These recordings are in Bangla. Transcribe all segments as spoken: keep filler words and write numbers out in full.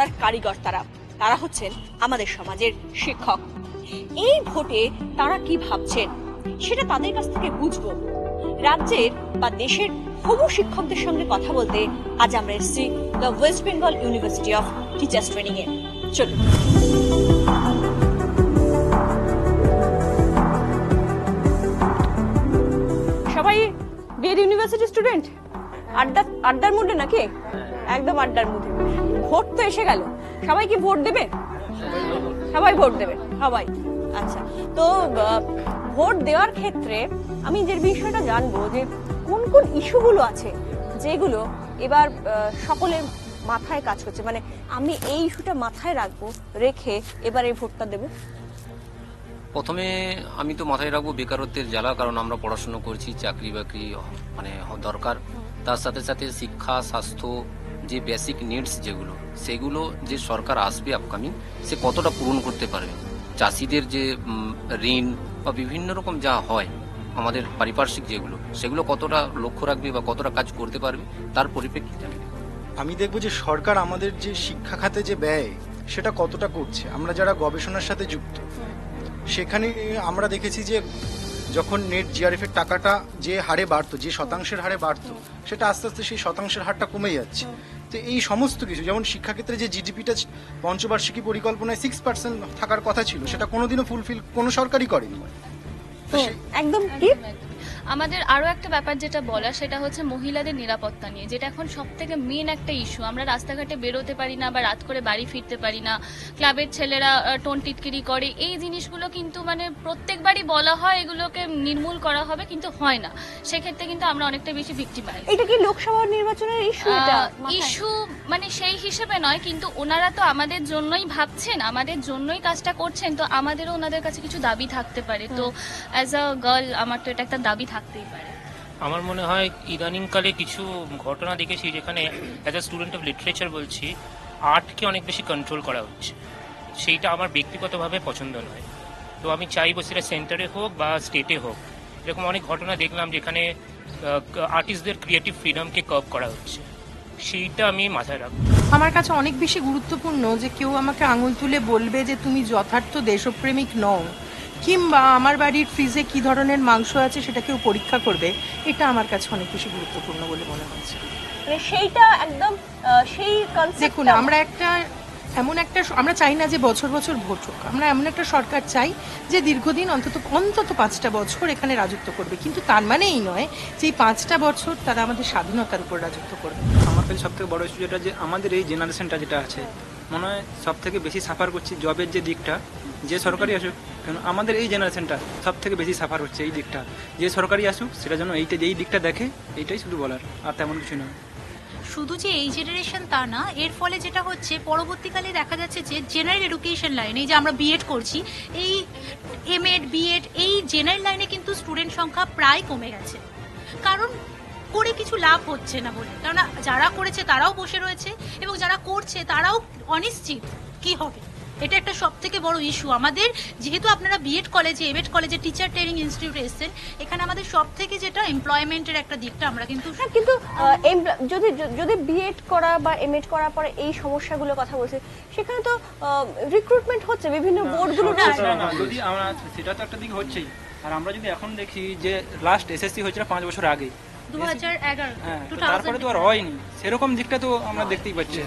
গড়ার কারিগর তারা তারা হচ্ছেন আমাদের সমাজের শিক্ষক। এই ভোটে তারা কি ভাবছেন সেটা তাদের কাছ থেকে বুঝবো। রাজ্যের বা দেশের হবু শিক্ষকদের সঙ্গে কথা বলতে আজ আমরা এসেছি the West Bengal university of teachers training এ। চলুন। সবাই বিএড ইউনিভার্সিটি স্টুডেন্ট? আড্ডা আড্ডার মুডে নাকি? একদম আড্ডার মুডে। ভোট তো এসে গেল, সবাই কি ভোট দেবে? সবাই ভোট দেবে, সবাই। আচ্ছা, তো ভোট দেওয়ার ক্ষেত্রে আমি যে বিষয়টা জানবো যে কোন কোন ইস্যুগুলো আছে যেগুলো এবার সকলের মাথায় কাজ করছে, মানে আমি এই ইস্যুটা মাথায় রাখবো, রেখে এবার এই ভোটটা দেবো। প্রথমে আমি তো মাথায় রাখবো বেকারত্বের জ্বালা, কারণ আমরা পড়াশোনা করছি, চাকরি বাকরি মানে দরকার। তার সাথে সাথে শিক্ষা, স্বাস্থ্য, যে বেসিক নিডস যেগুলো, সেগুলো যে সরকার আসবে আপকামিং, সে কতটা পূরণ করতে পারবে। চাষিদের যে ঋণ বা বিভিন্ন রকম যা হয় আমাদের পারিপার্শ্বিক যেগুলো, সেগুলো কতটা লক্ষ্য রাখবে বা কতটা কাজ করতে পারবে, তার পরিপ্রেক্ষিতে আমি দেখবো যে সরকার আমাদের যে শিক্ষা খাতে যে ব্যয় সেটা কতটা করছে। আমরা যারা গবেষণার সাথে যুক্ত, সেখানে আমরা দেখেছি যে যখন নেট জিআরএফ এর টাকাটা যে হারে বাড়তো, যে শতাংশের হারে বাড়তো, সেটা আস্তে আস্তে সেই শতাংশের হারটা কমে যাচ্ছে। তো এই সমস্ত কিছু, যেমন শিক্ষাক্ষেত্রে যে জিডিপিটা পঞ্চবার্ষিকী পরিকল্পনায় সিক্স পার্সেন্ট থাকার কথা ছিল, সেটা কোনোদিনও ফুলফিল কোনো সরকারই করেনি। একদম ঠিক। আমাদের আরো একটা ব্যাপার যেটা বলা, সেটা হচ্ছে মহিলাদের নিরাপত্তা নিয়ে, যেটা এখন সব থেকে মেন একটা ইস্যু। আমরা রাস্তাঘাটে বেরোতে পারি না বা রাত করে বাড়ি ফিরতে পারি না, ক্লাবের ছেলেরা টোন টিটকিরি করে, এই জিনিসগুলো কিন্তু মানে প্রত্যেকবারই বলা হয় এগুলোকে নির্মূল করা হবে, কিন্তু হয় না। সেক্ষেত্রে কিন্তু আমরা অনেকটা বেশি ভিক্টিমাইজ। এটা কি লোকসভা নির্বাচনের ইস্যু? এটা ইস্যু মানে সেই হিসেবে নয়, কিন্তু ওনারা তো আমাদের জন্যই ভাবছেন, আমাদের জন্যই কাজটা করছেন, তো আমাদেরও ওনাদের কাছে কিছু দাবি থাকতে পারে। তো অ্যাজ আ গার্ল আমার তো এটা একটা দাবি থাকতেই পারে। আমার মনে হয় ইদানিংকালে কিছু ঘটনা দেখেছি যেখানে as a student of literature বলছি, আর্টকে অনেক বেশি কন্ট্রোল করা হচ্ছে। সেইটা আমার ব্যক্তিগতভাবে পছন্দ নয়। তো আমি চাইবো সেটা সেন্টারে হোক বা স্টেটে হোক, এরকম অনেক ঘটনা দেখলাম যেখানে আর্টিস্টদের ক্রিয়েটিভ ফ্রিডমকে কার্ভ করা হচ্ছে। সেইটা আমি মাথায় রাখবো। আমার কাছে অনেক বেশি গুরুত্বপূর্ণ যে কেউ আমাকে আঙুল তুলে বলবে যে তুমি যথার্থ দেশপ্রেমিক নও, কিংবা আমার বাড়ির ফ্রিজে কি ধরনের মাংস আছে সেটা কেউ পরীক্ষা করবে। এটা আমার কাছে অনেক বেশি গুরুত্বপূর্ণ বলে মনে হচ্ছে। মানে সেইটা একদম সেই কনসেপ্ট। দেখুন, আমরা একটা এমন একটা আমরা চাই না যে বছর বছর ভোট হোক, আমরা এমন একটা সরকার চাই যে দীর্ঘদিন অন্তত অন্তত পাঁচটা বছর এখানে রাজত্ব করবে, কিন্তু তার মানে এই নয় যে এই পাঁচটা বছর তারা আমাদের স্বাধীনতার উপর রাজত্ব করবে। আমার কাছে সব থেকে বড় ইস্যু যেটা, যে আমাদের এই জেনারেশনটা যেটা আছে, মনে হয় সব থেকে বেশি সাফার করছি জবের যে দিকটা, যে সরকারি আসুক কেন আমাদের এই জেনারেশনটা সব থেকে বেশি সাফার হচ্ছে এই দিকটা। যে সরকারি আসুক সেটা যেন এইটা যেই দিকটা দেখে, এইটাই শুধু বলার, আর তেমন কিছু নয়। শুধু যে এই জেনারেশন তা না, এর ফলে যেটা হচ্ছে পরবর্তীকালে দেখা যাচ্ছে যে জেনারেল এডুকেশন লাইনে, এই যে আমরা বিএড করছি, এই এমএড বিএড এই জেনারেল লাইনে কিন্তু স্টুডেন্ট সংখ্যা প্রায় কমে গেছে। কারণ করে কিছু লাভ হচ্ছে না বলে, কারণ যারা করেছে তারাও বসে রয়েছে এবং যারা করছে তারাও অনিশ্চিত কি হবে। এটা একটা সব থেকে বড় ইস্যু আমাদের। যেহেতু আপনারা বিএড কলেজে এমএড কলেজে টিচার ট্রেনিং ইনস্টিটিউটে এসেছেন, এখানে আমাদের সব থেকে যেটা এমপ্লয়মেন্টের একটা দিকটা আমরা কিন্তু কিন্তু যদি যদি বিএড করা বা এমএড করার পরে এই সমস্যাগুলোর কথা বলছে, সেখানে তো রিক্রুটমেন্ট হচ্ছে বিভিন্ন বোর্ডগুলো না। যদি আমরা সেটা তো একটা দিক হচ্ছেই, আর আমরা যদি এখন দেখি যে লাস্ট এসএসসি হয়েছিল পাঁচ বছর আগে, তারপরে তো আর হয়নি সেরকম দিকটা তো আমরা দেখতেই পাচ্ছি।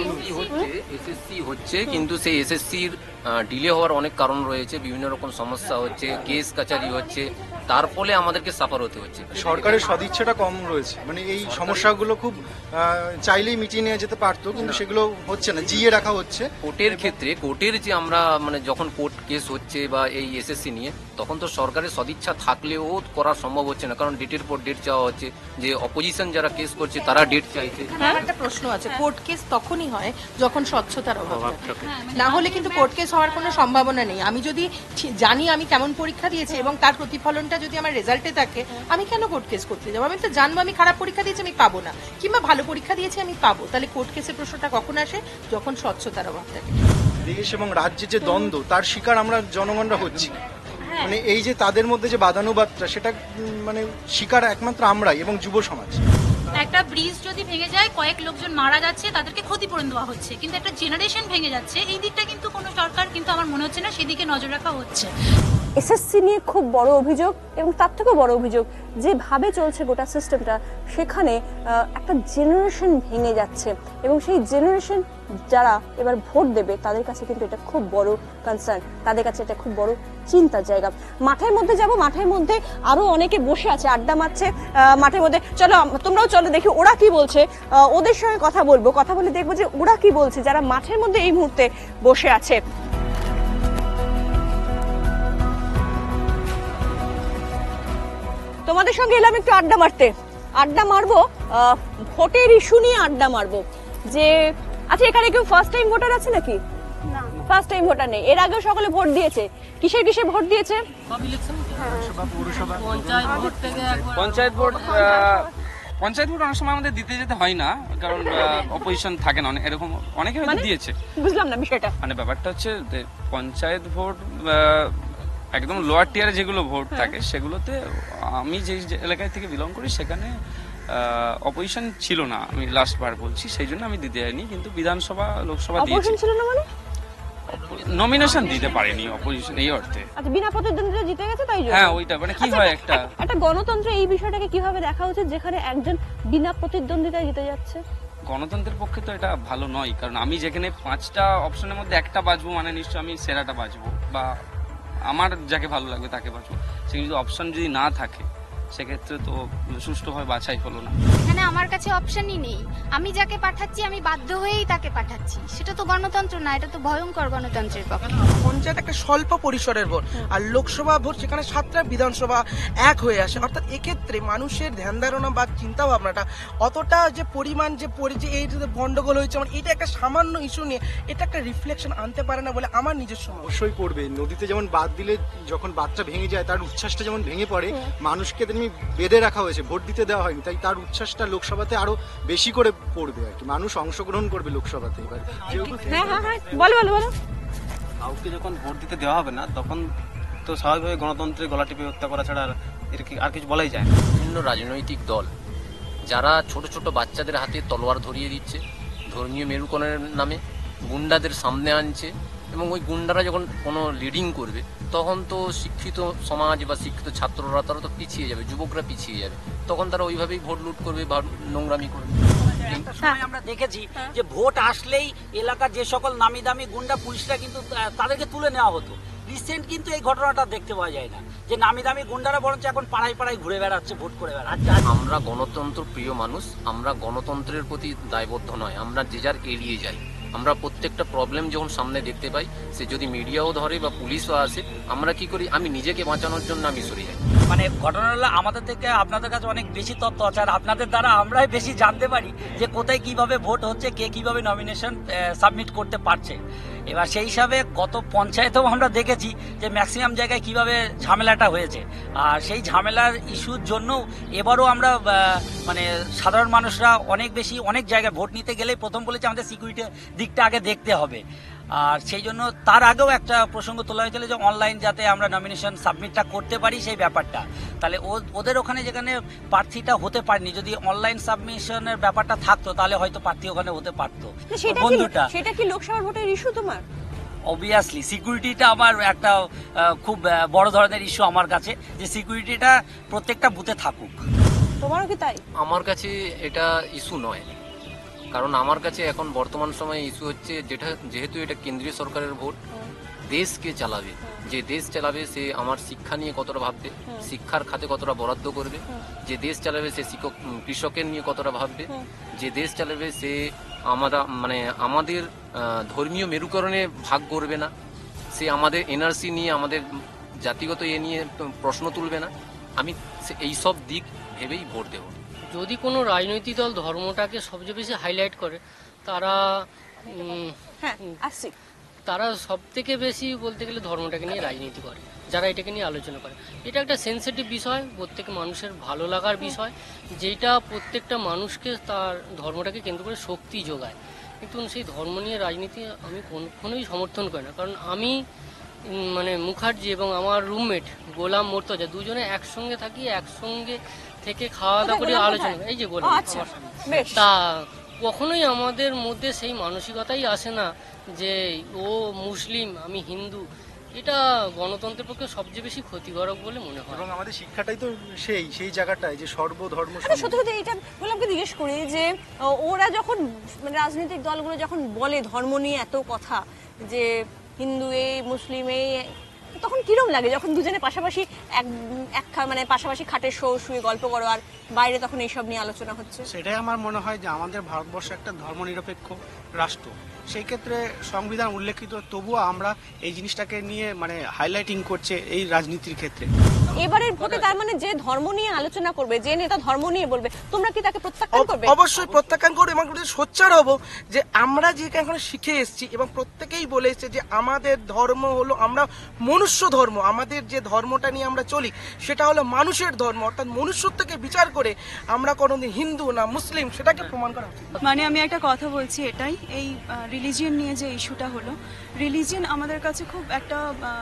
এসএসসি হচ্ছে, কিন্তু সেই এসএসসির ডিলে হওয়ার অনেক কারণ রয়েছে, বিভিন্ন রকম সমস্যা হচ্ছে, কেস কাচারি হচ্ছে, তার ফলে আমাদেরকে সাফার হতে হচ্ছে। সরকারের সদিচ্ছাটা কম রয়েছে, মানে এই সমস্যাগুলো খুব চাইলেই মিটিয়ে নিয়ে যেতে পারতো, কিন্তু সেগুলো হচ্ছে না, জিয়ে রাখা হচ্ছে। কোর্টের ক্ষেত্রে কোর্টের যে আমরা মানে যখন কোর্ট কেস হচ্ছে বা এই এসএসসি নিয়ে, তখন তো সরকারের সদিচ্ছা থাকলেও করা সম্ভব হচ্ছে না, কারণ ডেটের পর ডেট চাওয়া হচ্ছে, যে অপোজিশন যারা কেস করছে তারা ডেট চাইছে। একটা প্রশ্ন আছে, কোর্ট কেস তখনই হয় যখন স্বচ্ছতার অভাব থাকে, না হলে কিন্তু কোর্ট কেস হওয়ার কোনো সম্ভাবনা নেই। আমি যদি জানি আমি কেমন পরীক্ষা দিয়েছি এবং তার প্রতিফলনটা যদি আমার রেজাল্টে থাকে, আমি কেন কোর্ট কেস করতে যাবো? আমি তো জানবো আমি খারাপ পরীক্ষা দিয়েছি আমি পাবো না, কিংবা ভালো পরীক্ষা দিয়েছি আমি পাবো। তাহলে কোর্ট কেসের প্রশ্নটা কখন আসে? যখন স্বচ্ছতার অভাব থাকে। দেশ এবং রাজ্যের যে দ্বন্দ্ব, তার শিকার আমরা জনগণরা হচ্ছি। মানে এই যে তাদের মধ্যে যে বাদানুবাদটা, সেটা মানে শিকার একমাত্র আমরাই এবং যুব সমাজ। একটা ব্রিজ যদি ভেঙে যায়, কয়েক লোকজন মারা যাচ্ছে, তাদেরকে ক্ষতিপূরণ দেওয়া হচ্ছে, কিন্তু একটা জেনারেশন ভেঙে যাচ্ছে, এই দিকটা কিন্তু কোনো সরকার কিন্তু আমার মনে হচ্ছে না সেদিকে নজর রাখা হচ্ছে। এসএসসি নিয়ে খুব বড় অভিযোগ, এবং তার থেকেও বড় অভিযোগ যেভাবে চলছে গোটা সিস্টেমটা, সেখানে একটা জেনারেশন ভেঙে যাচ্ছে, এবং সেই জেনারেশন যারা এবার ভোট দেবে তাদের কাছে কিন্তু এটা খুব বড় কনসার্ন, তাদের কাছে এটা খুব বড় চিন্তার জায়গা। মাঠের মধ্যে যাব, মাঠের মধ্যে আরো অনেকে বসে আছে, আড্ডা মারছে মাঠের মধ্যে। চলো তোমরাও চলো দেখি ওরা কি বলছে, ওদের সঙ্গে কথা বলবো, কথা বলে দেখবো যে ওরা কি বলছে যারা মাঠের মধ্যে এই মুহূর্তে বসে আছে। তোমাদের সঙ্গে এলাম একটু আড্ডা মারতে, আড্ডা মারবো ভোটের ইস্যু নিয়ে আড্ডা মারবো। যে আচ্ছা, এখানে কেউ ফার্স্ট টাইম ভোটার আছে নাকি? না, ফার্স্ট টাইম ভোটার নেই। এর আগেও সকলে ভোট দিয়েছে। কিসের কিসের ভোট দিয়েছে? পঞ্চায়েত ভোট পঞ্চায়েত ভোট অনেক সময় আমাদের দিতে যেতে হয় না, কারণ অপোজিশন থাকে না, এরকম অনেকে হয়তো দিয়েছে। বুঝলাম না বিষয়টা। মানে ব্যাপারটা হচ্ছে পঞ্চায়েত ভোট একদম লোয়ার টিয়ারে যেগুলো ভোট থাকে সেগুলোতে আমি যে এলাকায় থেকে বিলং করি সেখানে অপোজিশন ছিল না, আমি লাস্ট বার বলছি, সেই জন্য আমি দিতে যাইনি। কিন্তু বিধানসভা লোকসভা দিয়েছি, ছিল না মানে নমিনেশন দিতে পারিনি অপোজিশন এই অর্থে। আচ্ছা, বিনা প্রতিদ্বন্দ্বিতা জিতে গেছে তাই জন্য? হ্যাঁ, ওইটা মানে কি হয় একটা একটা গণতন্ত্র এই বিষয়টাকে কিভাবে দেখা উচিত যেখানে একজন বিনা প্রতিদ্বন্দ্বিতায় জিতে যাচ্ছে? গণতন্ত্রের পক্ষে তো এটা ভালো নয়, কারণ আমি যেখানে পাঁচটা অপশনের মধ্যে একটা বাজবো মানে নিশ্চয়ই আমি সেরাটা বাজবো, বা আমার যাকে ভালো লাগবে তাকে বাজবো। সে কিন্তু অপশন যদি না থাকে সেক্ষেত্রে তো সুষ্ঠুভাবে বাছাই হলো না। এখানে আমার কাছে অপশনই নেই, আমি যাকে পাঠাচ্ছি আমি বাধ্য হয়েই তাকে পাঠাচ্ছি। সেটা তো গণতন্ত্র না, এটা তো ভয়ঙ্কর গণতন্ত্রের পক্ষে। পঞ্চায়েত একটা স্বল্প পরিসরের ভোট, আর লোকসভা ভোট সেখানে সাতটা বিধানসভা এক হয়ে আসে, অর্থাৎ এক্ষেত্রে মানুষের ধ্যান ধারণা বা চিন্তা ভাবনাটা অতটা যে পরিমাণ যে যে এই যে গন্ডগোল হয়েছে, মানে এটা একটা সামান্য ইস্যু নিয়ে এটা একটা রিফ্লেকশন আনতে পারে না বলে আমার নিজস্ব মত। অবশ্যই পড়বে। নদীতে যেমন বাদ দিলে যখন বাদটা ভেঙে যায় তার উচ্ছ্বাসটা যেমন ভেঙে পড়ে, মানুষকে তেমনি বেঁধে রাখা হয়েছে, ভোট দিতে দেওয়া হয়নি, তাই তার উচ্ছ্বাসটা লোকসভাতে আরো বেশি করে পড়বে আর কি, মানুষ অংশগ্রহণ করবে লোকসভাতে। এবার হ্যাঁ হ্যাঁ হ্যাঁ বলো বলো বলো। কাউকে যখন ভোট দিতে দেওয়া হবে না তখন তো স্বাভাবিকভাবে গণতন্ত্রের গলা টিপে হত্যা করা ছাড়া আর কিছু বলাই যায় না। বিভিন্ন রাজনৈতিক দল যারা ছোট ছোট বাচ্চাদের হাতে তলোয়ার ধরিয়ে দিচ্ছে ধর্মীয় মেরুকরণের নামে, গুন্ডাদের সামনে আনছে, এবং ওই গুন্ডারা যখন কোনো লিডিং করবে তখন তো শিক্ষিত সমাজ বা শিক্ষিত ছাত্ররা তারা তো পিছিয়ে যাবে, যুবকরা পিছিয়ে যাবে, তখন তারা ওইভাবেই ভোট লুট করবে বা নোংরামি করবে। একটা সময় আমরা দেখেছি যে ভোট আসলেই এলাকার যে সকল নামি দামি গুন্ডা পুলিশরা কিন্তু তাদেরকে তুলে নেওয়া হতো। রিসেন্ট কিন্তু এই ঘটনাটা দেখতে পাওয়া যায় না, যে নামি দামি গুন্ডারা বরঞ্চ এখন পাড়ায় পাড়ায় ঘুরে বেড়াচ্ছে, ভোট করে বেড়াচ্ছে। আমরা গণতন্ত্র প্রিয় মানুষ, আমরা গণতন্ত্রের প্রতি দায়বদ্ধ নয়, আমরা যে যার এড়িয়ে যাই। আমরা প্রত্যেকটা প্রবলেম যখন সামনে দেখতে পাই, সে যদি মিডিয়াও ধরে বা পুলিশও আসে, আমরা কি করি, আমি নিজেকে বাঁচানোর জন্য আমি সরে যাই। মানে ঘটনা হলো আমাদের থেকে আপনাদের কাছে অনেক বেশি তথ্য আছে, আর আপনাদের দ্বারা আমরাই বেশি জানতে পারি যে কোথায় কিভাবে ভোট হচ্ছে, কে কিভাবে নমিনেশন সাবমিট করতে পারছে। এবার সেই হিসাবে গত পঞ্চায়েতেও আমরা দেখেছি যে ম্যাক্সিমাম জায়গায় কিভাবে ঝামেলাটা হয়েছে, আর সেই ঝামেলার ইস্যুর জন্য এবারও আমরা মানে সাধারণ মানুষরা অনেক বেশি অনেক জায়গায় ভোট নিতে গেলেই প্রথম বলেছে আমাদের সিকিউরিটি দিকটা আগে দেখতে হবে। আর সেই জন্য তার আগেও একটা প্রসঙ্গ তোলা হয়েছিল যে অনলাইন যাতে আমরা নমিনেশন সাবমিটটা করতে পারি সেই ব্যাপারটা, তাহলে ওদের ওখানে যেখানে প্রার্থীটা হতে পারেনি, যদি অনলাইন সাবমিশনের ব্যাপারটা থাকতো তাহলে হয়তো প্রার্থী ওখানে হতে পারতো। বন্ধুটা সেটা কি লোকসভার ভোটের ইস্যু তোমার? অবভিয়াসলি সিকিউরিটিটা আমার একটা খুব বড় ধরনের ইস্যু আমার কাছে, যে সিকিউরিটিটা প্রত্যেকটা বুথে থাকুক। তোমারও কি তাই? আমার কাছে এটা ইস্যু নয়, কারণ আমার কাছে এখন বর্তমান সময়ে ইস্যু হচ্ছে যেটা, যেহেতু এটা কেন্দ্রীয় সরকারের ভোট, দেশকে চালাবে, যে দেশ চালাবে সে আমার শিক্ষা নিয়ে কতটা ভাববে, শিক্ষার খাতে কতটা বরাদ্দ করবে, যে দেশ চালাবে সে শিক্ষক কৃষকের নিয়ে কতটা ভাববে, যে দেশ চালাবে সে আমরা মানে আমাদের ধর্মীয় মেরুকরণে ভাগ করবে না, সে আমাদের এনআরসি নিয়ে আমাদের জাতিগত এ নিয়ে প্রশ্ন তুলবে না। আমি এইসব দিক ভেবেই ভোট দেব। যদি কোনো রাজনৈতিক দল ধর্মটাকে সবচেয়ে বেশি হাইলাইট করে, তারা তারা সব থেকে বেশি বলতে গেলে ধর্মটাকে নিয়ে রাজনীতি করে, যারা এটাকে নিয়ে আলোচনা করে। এটা একটা সেন্সিটিভ বিষয়, প্রত্যেক মানুষের ভালো লাগার বিষয়, যেটা প্রত্যেকটা মানুষকে তার ধর্মটাকে কেন্দ্র করে শক্তি যোগায়। কিন্তু সেই ধর্ম নিয়ে রাজনীতি আমি কোনোই সমর্থন করি না, কারণ আমি মানে মুখার্জি এবং আমার রুমমেট গোলাম মোর্তজা দুজনে একসঙ্গে থাকি, একসঙ্গে থেকে খাওয়া দাওয়া করে কোথায়, আলোচনা কোথায়? এই যে ও, বললাম আচ্ছা, আমার সামনে। বেশ। তা কখনোই আমাদের মধ্যে সেই মানসিকতাই আসে না যে ও মুসলিম আমি হিন্দু। এটা গণতন্ত্রের পক্ষে সবচেয়ে বেশি ক্ষতিকারক বলে মনে হয়। এবং আমাদের শিক্ষাটাই তো সেই সেই জায়গাটায় যে সর্বধর্ম আচ্ছা সত্যি সত্যি এইটা বললাম কি জিজ্ঞেস করি যে আহ, ওরা যখন মানে রাজনৈতিক দলগুলো যখন বলে ধর্ম নিয়ে এত কথা যে হিন্দু এই মুসলিম এই, তখন কিরম লাগে যখন দুজনে পাশাপাশি এক এক খা- মানে পাশাপাশি খাটের শো শুয়ে গল্প করো আর বাইরে তখন এইসব নিয়ে আলোচনা হচ্ছে? সেটাই আমার মনে হয় যে আমাদের ভারতবর্ষ একটা ধর্মনিরপেক্ষ রাষ্ট্র, সেই ক্ষেত্রে সংবিধান উল্লেখিত, তবুও আমরা এই জিনিসটাকে নিয়ে মানে হাইলাইটিং করছে এই রাজনীতির ক্ষেত্রে। এবারের ভোটে তার মানে যে ধর্ম নিয়ে আলোচনা করবে, যে নেতা ধর্ম নিয়ে বলবে, তোমরা কি তাকে প্রত্যাখ্যান করবে? অবশ্যই প্রত্যাখ্যান করবো এবং সোচ্চার হব যে আমরা যে এখন শিখে এসেছি এবং প্রত্যেকেই বলে এসছে যে আমাদের ধর্ম হলো আমরা মনুষ্য ধর্ম, আমাদের যে ধর্মটা নিয়ে আমরা চলি সেটা হলো মানুষের ধর্ম, অর্থাৎ মনুষ্যত্বকে বিচার করে আমরা কোনোদিন হিন্দু না মুসলিম সেটাকে প্রমাণ করা উচিত। মানে আমি একটা কথা বলছি এটাই, এই রিলিজিয়ন নিয়ে যে ইস্যুটা হলো, রিলিজিয়ন আমাদের কাছে খুব একটা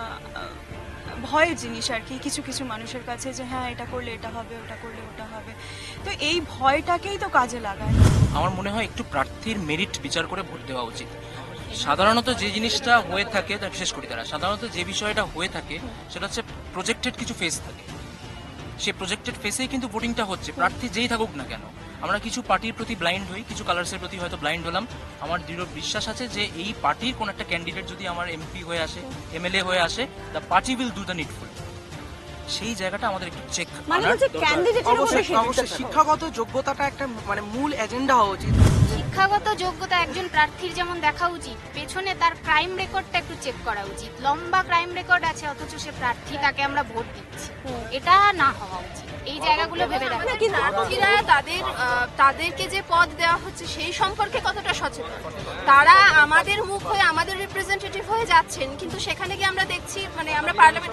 ভয়ের জিনিস আর কি কিছু কিছু মানুষের কাছে, যে হ্যাঁ এটা করলে এটা হবে, ওটা করলে ওটা হবে, তো এই ভয়টাকেই তো কাজে লাগায়। আমার মনে হয় একটু প্রার্থীর মেরিট বিচার করে ভোট দেওয়া উচিত। সাধারণত যে জিনিসটা হয়ে থাকে, তা বিশেষ করে তারা সাধারণত যে বিষয়টা হয়ে থাকে সেটা হচ্ছে প্রজেক্টেড কিছু ফেস থাকে, সেই প্রজেক্টেড ফেসেই কিন্তু ভোটিংটা হচ্ছে, প্রার্থী যেই থাকুক না কেন। আমরা কিছু পার্টির প্রতি ব্লাইন্ড হই, কিছু কালার্সের প্রতি হয়তো ব্লাইন্ড হলাম। আমার দৃঢ় বিশ্বাস আছে যে এই পার্টির কোন একটা ক্যান্ডিডেট যদি আমার এমপি হয়ে আসে, এমএলএ হয়ে আসে, the party will do the needful. সেই জায়গাটা আমাদের একটু চেক মানে হচ্ছে ক্যান্ডিডেটের উপরে অবশ্যই সেটা অবশ্যই শিক্ষাগত যোগ্যতাটা একটা মানে মূল এজেন্ডা হওয়া উচিত। শিক্ষাগত যোগ্যতা একজন প্রার্থীর যেমন দেখা উচিত, পেছনে তার ক্রাইম রেকর্ডটা একটু চেক করা উচিত। লম্বা ক্রাইম রেকর্ড আছে অথচ সে প্রার্থী, তাকে আমরা ভোট দিচ্ছি, এটা না হওয়া উচিত। এই জায়গাগুলো ভেবে দেখা উচিত। প্রার্থীরা তাদের আহ, তাদেরকে যে পদ দেওয়া হচ্ছে সেই সম্পর্কে কতটা সচেতন, তারা আমাদের মুখ হয়ে আমাদের রিপ্রেজেন্টেটিভ হয়ে যাচ্ছেন, কিন্তু সেখানে গিয়ে আমরা দেখছি মানে আমরা পার্লামেন্ট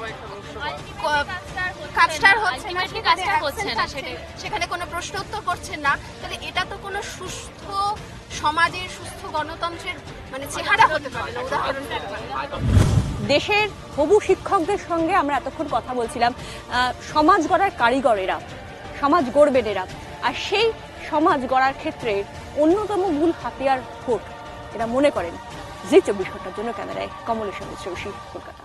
কাজটা হচ্ছে না, সেখানে হচ্ছে না, সেখানে কোনো প্রশ্ন উত্তর করছেন না, তাহলে এটা তো কোনো সুস্থ সমাজের সুস্থ গণতন্ত্রের মানে চেহারা হতে পারে না। উদাহরণটা দেশের হবু শিক্ষকদের সঙ্গে আমরা এতক্ষণ কথা বলছিলাম, আহ, সমাজ গড়ার কারিগরেরা, সমাজ গড়বেন এরা, আর সেই সমাজ গড়ার ক্ষেত্রে অন্যতম মূল হাতিয়ার ভোট এরা মনে করেন। জি চব্বিশ ঘন্টার জন্য ক্যামেরায় কমলেশ্বর চৌধুরী, কলকাতা।